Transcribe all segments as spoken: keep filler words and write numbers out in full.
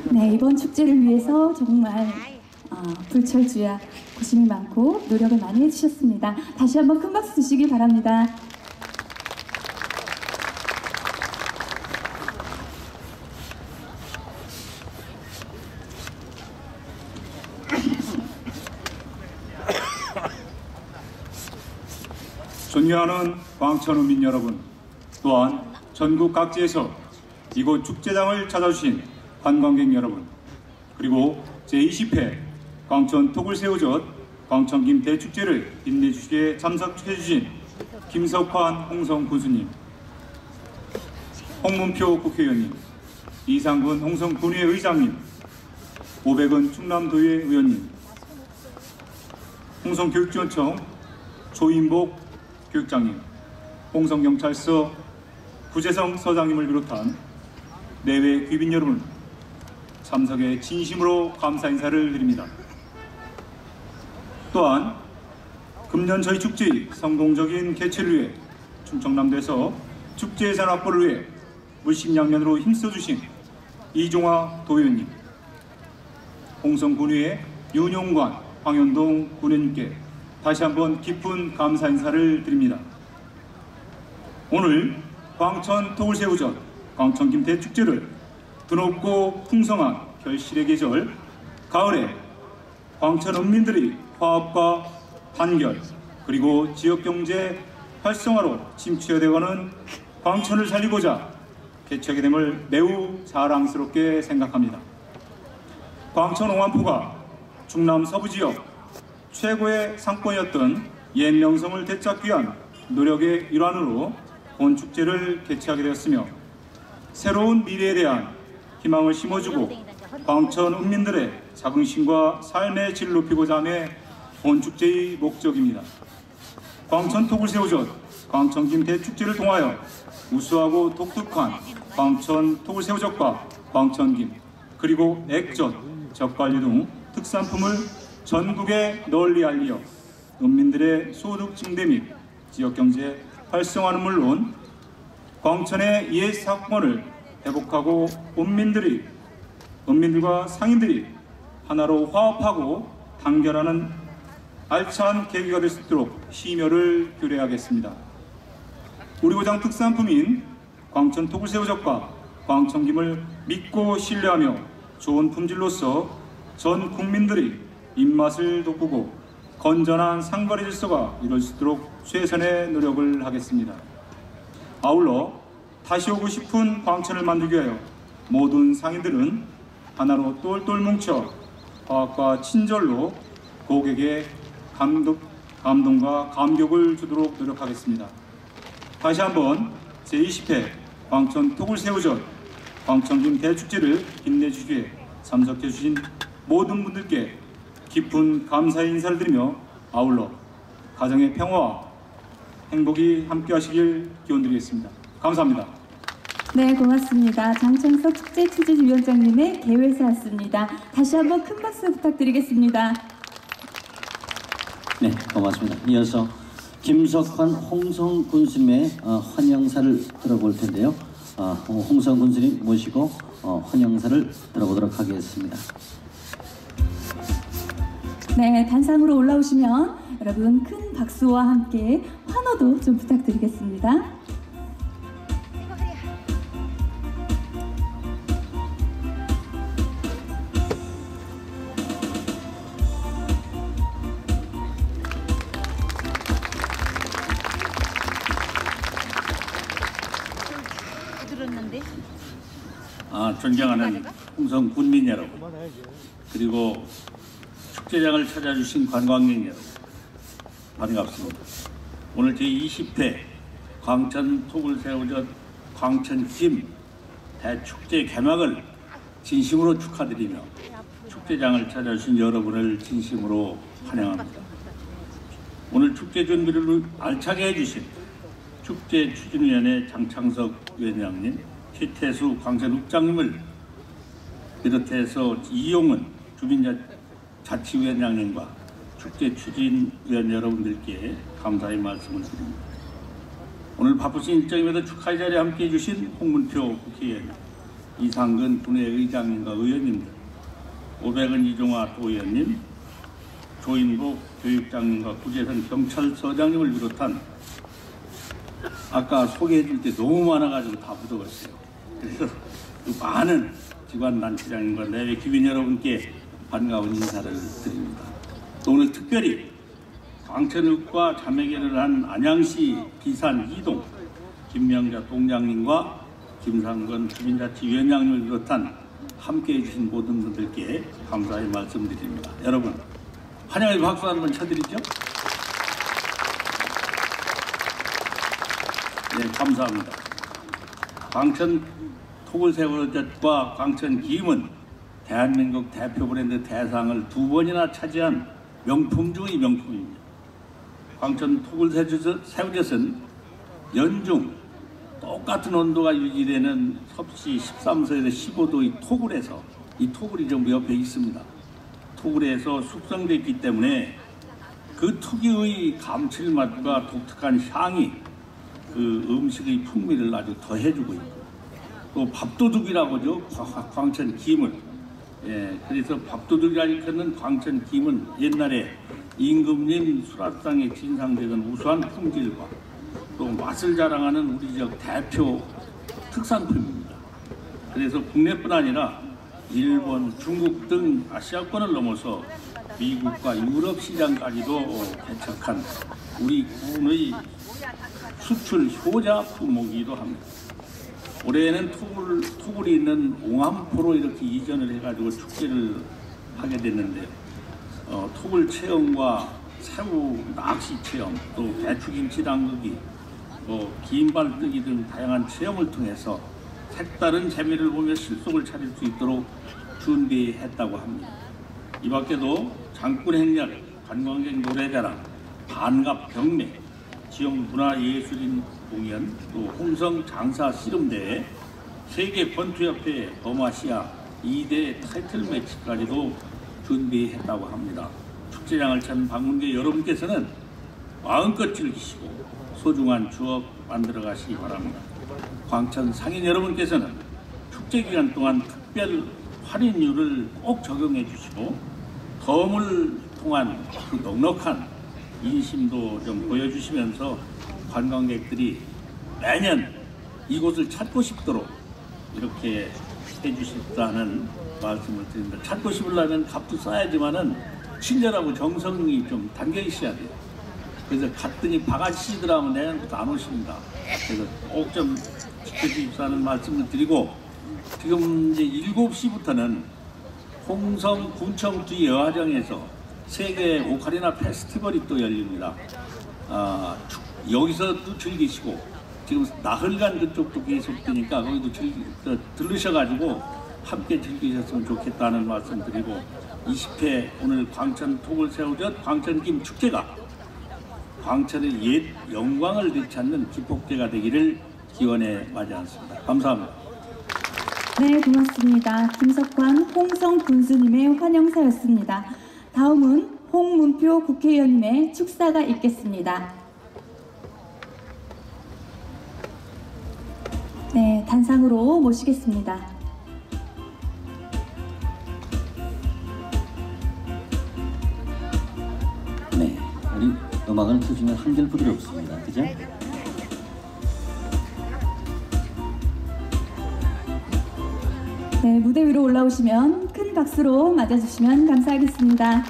네, 이번 축제를 위해서 정말 어, 불철주야 고심이 많고 노력을 많이 해주셨습니다. 다시 한번 큰 박수 주시기 바랍니다. 존경하는 광천읍민 여러분, 또한 전국 각지에서 이곳 축제장을 찾아주신 관광객 여러분, 그리고 제이십 회 광천 토굴새우젓 광천김 대축제를 빛내주시기에 참석해주신 김석환 홍성군수님, 홍문표 국회의원님, 이상근 홍성군의회 의장님, 오백은 충남도의회 의원님, 홍성교육지원청 조인복 교육장님, 홍성경찰서 구재성 서장님을 비롯한 내외 귀빈 여러분, 참석에 진심으로 감사 인사를 드립니다. 또한 금년 저희 축제의 성공적인 개최를 위해 충청남도에서 축제예산 확보를 위해 물심양면으로 힘써주신 이종화 도의원님, 홍성군의회 윤용관 황현동 군의원님께 다시 한번 깊은 감사 인사를 드립니다. 오늘 광천 토굴새우젓 광천김 대축제를 드높고 풍성한 결실의 계절 가을에 광천 읍민들의 화합과 단결 그리고 지역경제 활성화로 침투되어가는 광천을 살리고자 개최하게 됨을 매우 자랑스럽게 생각합니다. 광천 옹안포가 충남 서부지역 최고의 상권이었던 옛 명성을 되찾기 위한 노력의 일환으로 본 축제를 개최하게 되었으며, 새로운 미래에 대한 희망을 심어주고 광천 읍민들의 자긍심과 삶의 질을 높이고자 함에 본 축제의 목적입니다. 광천 토굴새우젓 광천김 대축제를 통하여 우수하고 독특한 광천 토굴새우젓과 광천김 그리고 액젓, 젓갈류 등 특산품을 전국에 널리 알리어 읍민들의 소득 증대 및 지역경제 활성화는 물론 광천의 옛 상권을 회복하고 읍민들이, 읍민들과 상인들이 하나로 화합하고 단결하는 알찬 계기가 될 수 있도록 심혈을 기울여야겠습니다. 우리 고장 특산품인 광천 토굴새우젓과 광천김을 믿고 신뢰하며 좋은 품질로서 전 국민들이 입맛을 돋구고 건전한 상거래 질서가 이룰 수 있도록 최선의 노력을 하겠습니다. 아울러 다시 오고 싶은 광천을 만들기 위하여 모든 상인들은 하나로 똘똘 뭉쳐 화합과 친절로 고객에게 감동, 감동과 감격을 주도록 노력하겠습니다. 다시 한번 제이십 회 광천 토굴새우젓 광천김 대축제를 빛내주기에 참석해주신 모든 분들께 깊은 감사의 인사를 드리며 아울러 가정의 평화와 행복이 함께하시길 기원드리겠습니다. 감사합니다. 네, 고맙습니다. 장창석 축제추진위원장님의 개회사였습니다. 다시 한번 큰 박수 부탁드리겠습니다. 네, 고맙습니다. 이어서 김석환 홍성군수님의 어, 환영사를 들어볼 텐데요. 어, 홍성군수님 모시고 어, 환영사를 들어보도록 하겠습니다. 네, 단상으로 올라오시면 여러분 큰 박수와 함께 환호도 좀 부탁드리겠습니다. 아, 존경하는 홍성 군민 여러분, 그리고 축제장을 찾아주신 관광객 여러분, 반갑습니다. 오늘 제이십 회 광천 토굴새우젓 광천김 대축제 개막을 진심으로 축하드리며 축제장을 찾아주신 여러분을 진심으로 환영합니다. 오늘 축제 준비를 알차게 해주신 축제추진위원회 장창석 위원장님, 최태수 광천읍장님을 비롯해서 이용은 주민자치위원장님과 축제추진위원 여러분들께 감사의 말씀을 드립니다. 오늘 바쁘신 일정임에도 축하의 자리에 함께해 주신 홍문표 국회의원, 이상근 군의의장님과 의원님들, 오백은 이종화 도의원님, 조인복 교육장님과 구재선 경찰서장님을 비롯한 아까 소개해줄 때 너무 많아가지고 다 묻어갔어요. 그래서 그 많은 기관단체장님과 내외 기빈 여러분께 반가운 인사를 드립니다. 또 오늘 특별히 광천읍과 자매결을 한 안양시 비산 이동 김명자 동장님과 김상건 주민자치위원장님을 비롯한 함께해 주신 모든 분들께 감사의 말씀드립니다. 여러분 환영의 박수 한번 쳐드리죠. 네, 감사합니다. 광천 토굴새우젓과 광천 김은 대한민국 대표 브랜드 대상을 두 번이나 차지한 명품 중의 명품입니다. 광천 토굴새우젓은 연중 똑같은 온도가 유지되는 섭씨 십삼 도에서 십오 도의 토굴에서, 이 토굴이 좀 옆에 있습니다. 토굴에서 숙성됐기 때문에 그 특유의 감칠맛과 독특한 향이 그 음식의 풍미를 아주 더해주고 있고, 또 밥도둑이라고 하죠. 광천 김을. 예, 그래서 밥도둑이라고 하는 광천 김은 옛날에 임금님 수라상에 진상되던 우수한 품질과 또 맛을 자랑하는 우리 지역 대표 특산품입니다. 그래서 국내뿐 아니라 일본, 중국 등 아시아권을 넘어서 미국과 유럽 시장까지도 개척한 우리 군의 수출 효자 품목이기도 합니다. 올해는 토굴, 토굴이 있는 옹암포로 이렇게 이전을 해가지고 축제를 하게 됐는데요. 어, 토굴 체험과 새우 낚시 체험, 또 배추김치 담그기, 뭐 긴발뜨기 등 다양한 체험을 통해서 색다른 재미를 보며 실속을 차릴 수 있도록 준비했다고 합니다. 이 밖에도 장군행렬, 관광객 노래자랑, 반갑 경매, 지역 문화예술인 공연, 또 홍성 장사 씨름대회, 세계 권투협회 범아시아 이 대 타이틀 매치까지도 준비했다고 합니다. 축제장을 찾은 방문객 여러분께서는 마음껏 즐기시고 소중한 추억 만들어 가시기 바랍니다. 광천 상인 여러분께서는 축제 기간 동안 특별 할인율을 꼭 적용해 주시고 덤을 통한 그 넉넉한 인심도 좀 보여주시면서 관광객들이 매년 이곳을 찾고 싶도록 이렇게 해주셨다는 말씀을 드립니다. 찾고 싶으려면 값도 싸야지만은 친절하고 정성이 좀 담겨 있어야 돼요. 그래서 갔더니 바가지시들 하면 내년부터 안 오십니다. 그래서 꼭 좀 지켜주십사는 말씀을 드리고, 지금 이제 일곱 시부터는 홍성 군청 뒤 여화정에서 세계 오카리나 페스티벌이 또 열립니다. 아, 여기서도 즐기시고, 지금 나흘간 그쪽도 계속되니까 거기도 즐기, 들르셔가지고 함께 즐기셨으면 좋겠다는 말씀 드리고, 이십 회 오늘 광천 토굴새우젓 광천김 축제가 광천의 옛 영광을 되찾는 기폭제가 되기를 기원해 마지 않습니다. 감사합니다. 네, 고맙습니다. 김석환 홍성 군수님의 환영사였습니다. 다음은 홍문표 국회의원님의 축사가 있겠습니다. 네, 단상으로 모시겠습니다. 네, 우리 음악을 틀어주면 한결 부드럽습니다. 그죠? 네, 무대 위로 올라오시면 큰 박수로 맞아주시면 감사하겠습니다.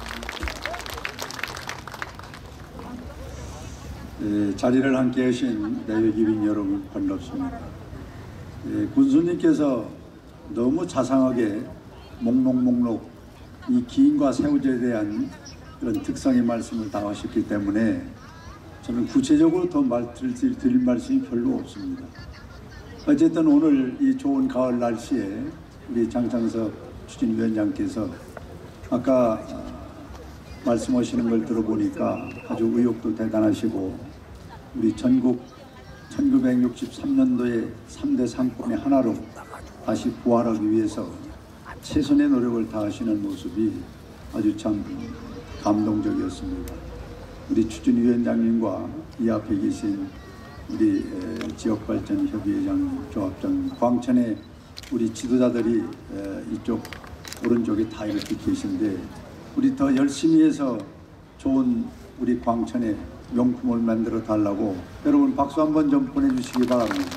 예, 자리를 함께 하신 내외기빈 여러분 반갑습니다. 예, 군수님께서 너무 자상하게 목록목록 이 기인과 새우젓에 대한 그런 특성의 말씀을 다 하셨기 때문에 저는 구체적으로 더 말씀을 드릴 말씀이 별로 없습니다. 어쨌든 오늘 이 좋은 가을 날씨에 우리 장창석 추진위원장께서 아까 말씀하시는 걸 들어보니까 아주 의욕도 대단하시고 우리 전국 천구백육십삼 년도에 삼 대 상권의 하나로 다시 부활하기 위해서 최선의 노력을 다하시는 모습이 아주 참 감동적이었습니다. 우리 추진위원장님과 이 앞에 계신 우리 지역발전협의회장, 조합장, 광천의 우리 지도자들이 에, 이쪽 오른쪽에 다 이렇게 계신데 우리 더 열심히 해서 좋은 우리 광천의 명품을 만들어 달라고 여러분 박수 한번 좀 보내주시기 바랍니다.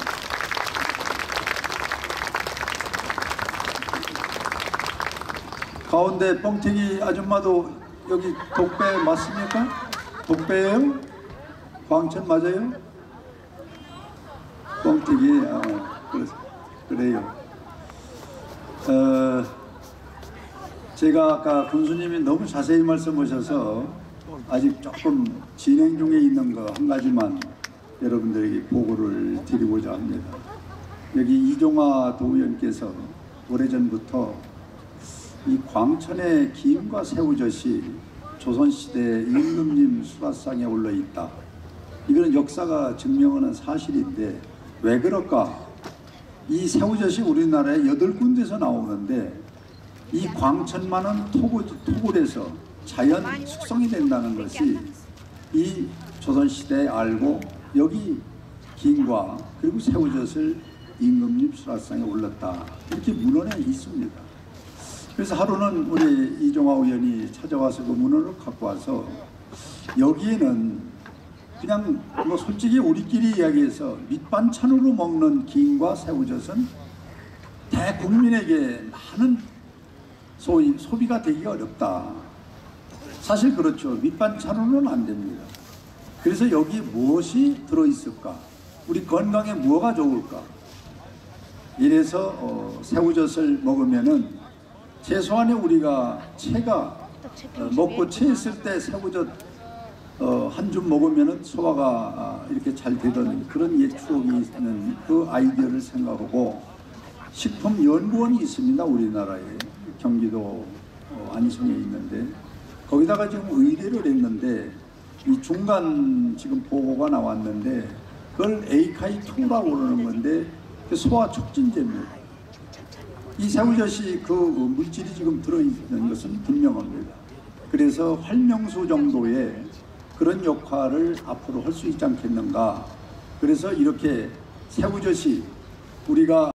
가운데 뻥튀기 아줌마도 여기 독배 맞습니까? 독배예요? 광천 맞아요? 뻥튀기 어, 그래요. 어, 제가 아까 군수님이 너무 자세히 말씀하셔서 아직 조금 진행 중에 있는 거 한 가지만 여러분들에게 보고를 드리고자 합니다. 여기 이종화 도의원께서 오래전부터 이 광천의 김과 새우젓이 조선시대 임금님 수라상에 올라 있다. 이거는 역사가 증명하는 사실인데 왜 그럴까? 이 새우젓이 우리나라에 여덟 군데서 나오는데 이 광천만은 토굴, 토굴에서 자연 숙성이 된다는 것이 이 조선시대에 알고 여기 김과 그리고 새우젓을 임금님 수라상에 올렸다. 이렇게 문헌에 있습니다. 그래서 하루는 우리 이종화 의원이 찾아와서 그 문헌을 갖고 와서 여기에는 그냥 뭐 솔직히 우리끼리 이야기해서 밑반찬으로 먹는 김과 새우젓은 대국민에게 많은 소위 소비가 되기가 어렵다. 사실 그렇죠. 밑반찬으로는 안 됩니다. 그래서 여기 무엇이 들어있을까? 우리 건강에 뭐가 좋을까? 이래서 어, 새우젓을 먹으면은 최소한의 우리가 체가 어, 먹고 체했을 때 새우젓 어, 한 줌 먹으면은 소화가 아, 이렇게 잘 되던 그런 옛 추억이 있는 그 아이디어를 생각하고 식품연구원이 있습니다. 우리나라에 경기도 어, 안성에 있는데 거기다가 지금 의뢰를 했는데 이 중간 지금 보고가 나왔는데 그걸 에이카이 투라고 그러는 건데 소화 촉진제입니다. 이 새우젓이 그 물질이 지금 들어있는 것은 분명합니다. 그래서 활명수 정도의 그런 역할을 앞으로 할 수 있지 않겠는가. 그래서 이렇게 새우젓이 우리가